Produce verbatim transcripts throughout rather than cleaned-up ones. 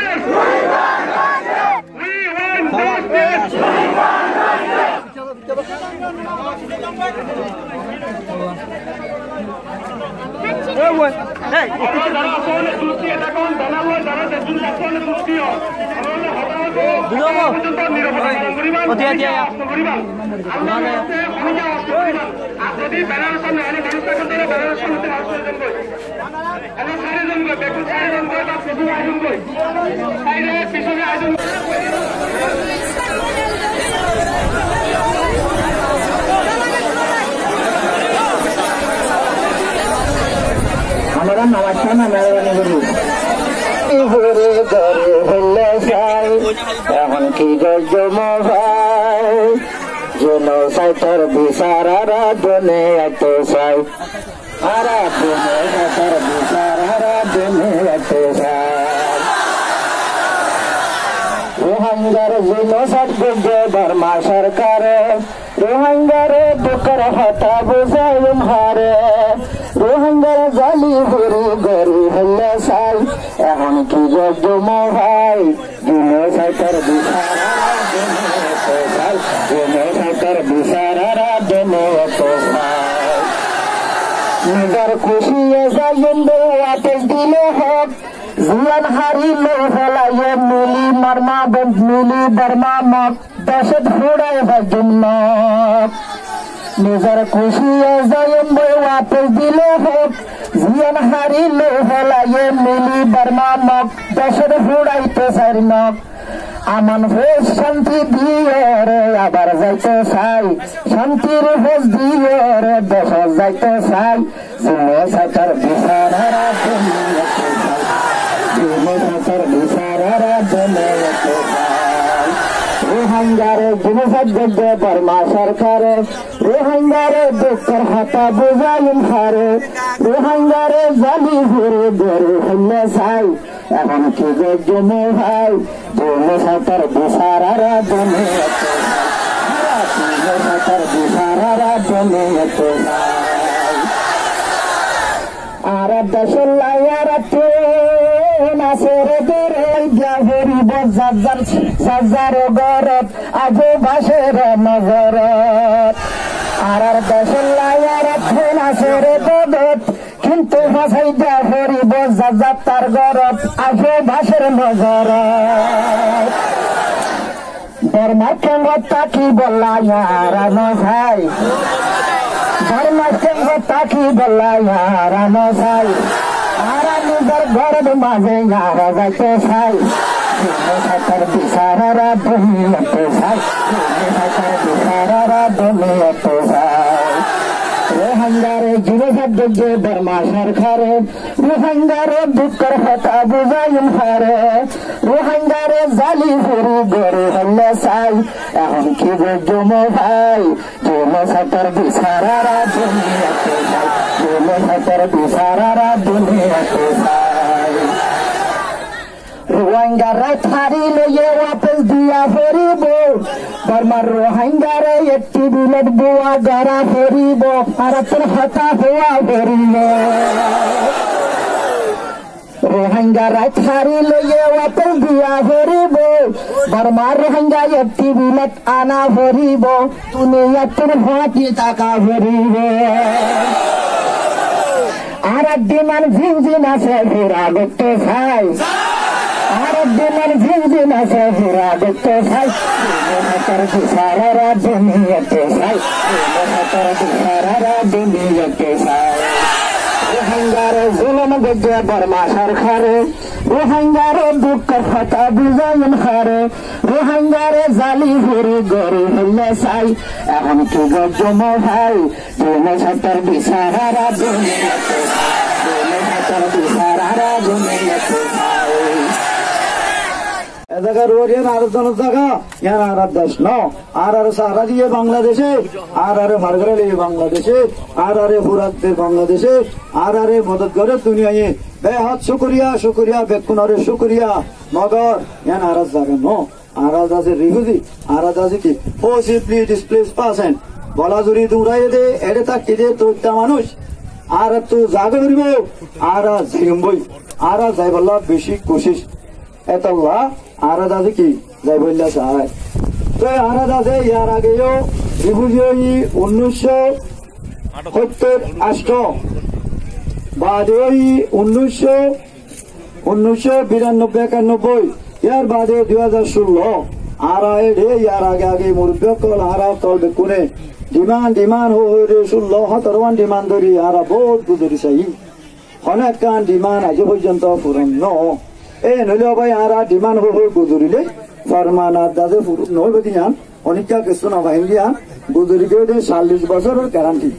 हमारा नमस्कार ना मेहरबानी करूँ ঘুরে ঘরে হলে যাই এখন কি জমা ভাই জেনোসাইডের বিচার আরাধনে এত চাই আরাধনে বিচার আরাধনে এত চাই রোহিঙ্গার জেনোসাইড করবে বর্মা সরকার রোহিঙ্গার বুকের হাতা বোঝাই হারে রোহিঙ্গার জালি ঘুরে ঘরে হলে চাই এখন কি জমা ভাই জেনোসাইডের বিচার জেনোসাইডের বিচার আরাধনে এত চাই নিজের খুশি যাইন্দে ওয়াপস দিলে হোক জীবন হারিলে ফেলাইয়ে মিলি মারমা মিলি বর্মা মত দশত ফুড়ায় জন্য নিজের খুশি যাইন্দে ওয়াপস দিলে হোক জীবন হারিলে ফেলাইয়ে মিলি বর্মা মত দশত ফুড়াইতে সারিনক আমান ফেস শান্তি দিয়ে রে আবার যাইতে চাই শান্তির ফেস দিয়ে রে দেশ যাইতে চাই জেনোসাইডের বিচার আরাধনে জেনোসাইডের বিচার আরাধনে রোহিঙ্গারে জেনোসাইড করবে বর্মা সরকারে রোহিঙ্গারে দুঃখের হাতা বোঝাইন হারে রোহিঙ্গারে জালি ঘুরে ঘুরে হইলে চাই এখন কি জমে ভাই জেনোসাইডের বিচার আরাধনে জেনোসাইডের বিচার আরাধনে আর দেশের লাইয়ার নাচের দরে গরিব যার যার গরত আজো বাসের নজরত আর দেশের লাইয়ার নাচের দরত কিন্তু ভাষাই দিয়া গরিব যার তার গরত আজো বাসের নজরত বর্মার কেঙ্গ তাকি বললাইয়ার ভাই বর্মার কেঙ্গ তাকি বললাইয়ার ভাই আর নিজের ঘরের মাঝে যারা যাইতে চাই জেনোসাইডের বিচার আরাধনে এত চাই জেনোসাইডের বিচার আরাধনে এত চাই রোহিঙ্গারে জেনোসাইড করবে বর্মা সরকারে রোহিঙ্গারে দুঃখের কথা বুঝাইন হারে রোহিঙ্গারে জালি ঘুরে ঘরে হলে চাই এখন কি জমে ভাই জেনোসাইডের বিচার আরাধনে এত চাই জেনোসাইডের বিচার আরাধনে এত চাই রোহিঙ্গারা থারি লইয়ে ওয়াপস দিয়া ফেরিব বর্মার রোহিঙ্গারে একটি বুলেট বোয়া গড়া ফেরিব ভারতের হতা হওয়া ফেরিব রোহিঙ্গারা থারি লইয়ে ওয়াপস দিয়া ফেরিব বর্মার রোহিঙ্গা একটি বুলেট আনা ফেরিব দুনিয়াতের হাতি টাকা ফেরিব আর দিমান ঝিনঝিন আছে ঘোরা করতে চাই আর দিনের ঝিনঝিন আছে ঘোরা করতে চাই জেনোসাইডের বিচার আরাধনে এত চাই জেনোসাইডের বিচার আরাধনে এত চাই রোহিঙ্গারে জুলুম করবে বর্মা সরকারে রোহিঙ্গারে দুঃখের কথা বুঝাইন হারে রোহিঙ্গারে জালি ঘুরে ঘরে হইলে চাই এখন কি জমা ভাই জেনোসাইডের বিচার আরাধনে এত চাই জেনোসাইডের বিচার আরাধনে এত চাই জায়গা রোহিয়ান আর জায়গা ইয়ান আর দেশ ন আর আর সারা দিয়ে বাংলাদেশে আর আরে মারগরে লিয়ে বাংলাদেশে আর আরে ফুরাতে বাংলাদেশে আর আরে মদত করে দুনিয়ায় বেহাত শুকরিয়া শুকরিয়া বেকুনারে শুকরিয়া মগর ইয়ান আর জায়গা ন আর আছে রিফিউজি আর আছে কি ফোর্সিবলি ডিসপ্লেস পার্সন বলা জুরি দৌড়াই দে এড়ে তাকি দে তোটা মানুষ আর তো জায়গা করিব আর যাইম বই আর যাই বললা বেশি কোশিশ এতল্লা আরাদ আছে কি যাই বললা চায় তো আরাদ আছে ইয়ার আগেও রিফিউজি উনিশশো সত্তর আষ্ট বাদে উনিশশো উনিশশো বিরানব্বই একানব্বই ইয়ার বাদে দুই হাজার ষোলো আর ইয়ার আগে আগে মুরব্বী কল হারা তল বেকুনে ডিমান্ড ডিমান্ড হয়ে ষোলো সতেরোমান ডিমান্ড ধরি হারা বহুত গুজরি চাই অনেক কান ডিমান্ড আজ পর্যন্ত পূরণ ন এ নইলে ভাই হারা ডিমান্ড হয়ে গুজরিলে ফরমান আর দাদে পূরণ নইবে দিয়ান অনেকটা কিছু না বাহিনী গুজরি গিয়ে চল্লিশ বছরের গ্যারান্টি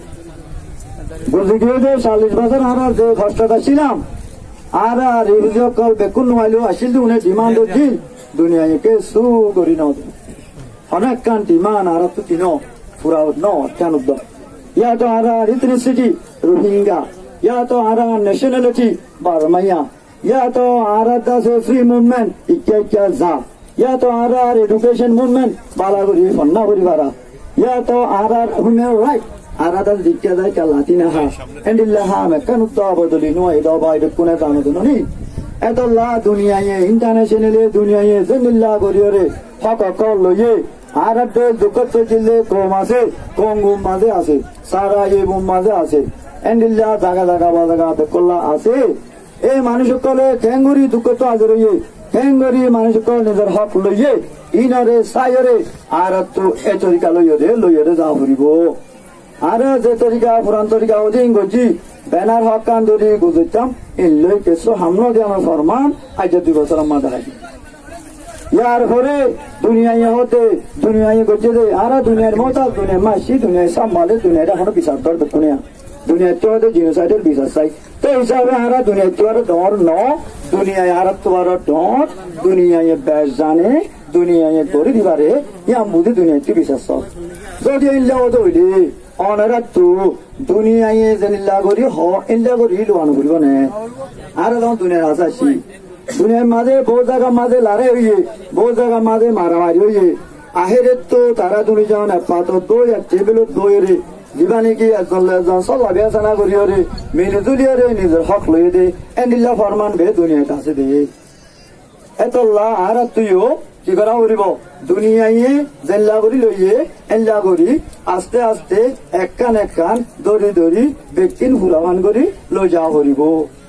গুজরি গিয়ে চল্লিশ বছর হারা যে কষ্টটা ছিলাম আর রিভিউ কল বেকুন নোয়াইলেও আসিল উনি ডিমান্ড দিন দুনিয়ায় কে সু করি ন অনেক কান ডিমান্ড আর তো কিন পুরা ন কেন ইয়া তো আর ইথনিসিটি রোহিঙ্গা ইয়া তো আর ন্যাশনালিটি বার্মাইয়া ইয়া তো আর দাসে ফ্রি মুভমেন্ট ইকে ইকে যা ইয়া তো আর এডুকেশন মুভমেন্ট বালাগুড়ি ফন্না পরিবারা ইয়া তো আর হিউম্যান রাইট আরাদাল দিকে যায় কা লাতিনা হা এন্ডিল্লা হা মেকান উত্তা বদলি নো এদা বাইদ কোনে জানো দনি এতল্লা দুনিয়ায়ে ইন্টারন্যাশনালে দুনিয়ায়ে জেনিল্লা গরিয়রে হক কল লয়ে আরাদে দুকত জিলে কম আছে কঙ্গুম মাঝে আছে সারা এবুম মাঝে আছে এন্ডিল্লা জায়গা জায়গা বাজাগা দেখল্লা আছে এই মানুষ সকলে ঠেঙ্গুরি দুকত আজরয়ে ঠেঙ্গুরি মানুষ সকল নিজের হক লয়ে ইনারে সায়রে আরাত এ তরিকা লইরে লইরে যা হরিব আর যে তরিকা পুরান তরিকা ওদিন গজি ব্যানার হক কান ধরি গুজরতাম ইল্লই কেসো হামলো দিয়ে আমার ফরমান আজ দুই বছর আমার দাঁড়াই ইয়ার পরে দুনিয়ায় হতে দুনিয়ায় গজে দে আর দুনিয়ার মতো দুনিয়ার মাসি দুনিয়ায় সামালে দুনিয়ার এখনো বিচার দর দুনিয়া দুনিয়ার তো হতে জিনোসাইডের বিচার চাই তো হিসাবে আর দুনিয়ার তো আর ডর ন দুনিয়ায় আর তোমার ডর দুনিয়ায় বেশ জানে দুনিয়ায় করে দিবারে ইয়া মুদি দুনিয়ায় তো বিচার সব যদি ইল্লা হতে হইলে অনারা তো দুনিয়ায় জানিল্লা করি হ ইল্লা করি লোয়ানো করিব নে আর তখন দুনিয়ার আসাসি দুনিয়ার মাঝে বহু জায়গার মাঝে লারে হইয়ে বহু জায়গার মাঝে মারামারি হইয়ে আহেরে তো তারা দুনি যাওয়া পাত দই আর টেবিলত দই রে জীবানি কি একজন একজন চল্লা বেচানা করিয়রে মিলি তুলিয়রে নিজের হক লইয়ে দে এন্ডিল্লা ফরমান বে দুনিয়ার কাছে দে এতল্লা আর তুইও কি করা করিব দুনিয়ায় জেল্লা করি লইয়ে এল্লা করি আস্তে আস্তে এক কান এক কান দড়ি দড়ি ব্যক্তির হুলামান করি লৈ যাওয়া করিব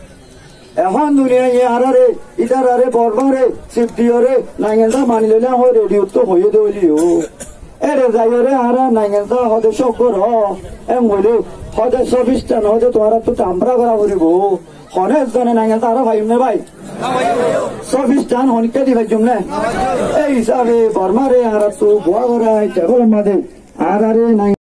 এখন দুনিয়ায় আরে ইটার আরে বরবারে সিফটিওরে নাইগেন্দা মানি লইলে হয় রেডিও তো হয়ে দলিও এরে যাইরে আর নাইগেন্দা হদে শকর এম বলে হদে চব্বিশটা হদে তোমার তো টাম্পরা করা করিব হনে জনে নাইগেন্দা আরো ভাই নে ভাই চব্বিশটান হনিকা দি ভাই জমনে এই হিসাবে বর্মারে আর তো বুয়া করা টেবল মাঝে আর আরে নাই